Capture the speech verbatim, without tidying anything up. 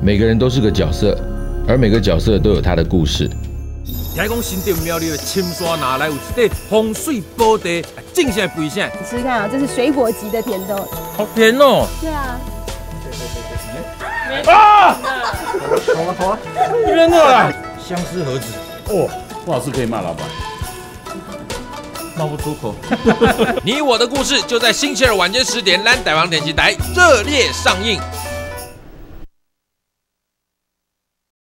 每个人都是个角色，而每个角色都有他的故事。 听讲新店苗栗的青山哪来有一块风水宝地，正啥肥啥？ 你试试看啊，这是水果级的甜豆。 好甜哦！ 对啊。 啊！好啊好啊，天哪！相思何止？ 哦，不好吃可以骂老板。 骂不出口。你我的故事就在星期二晚间十点，咱台湾电视台热烈上映。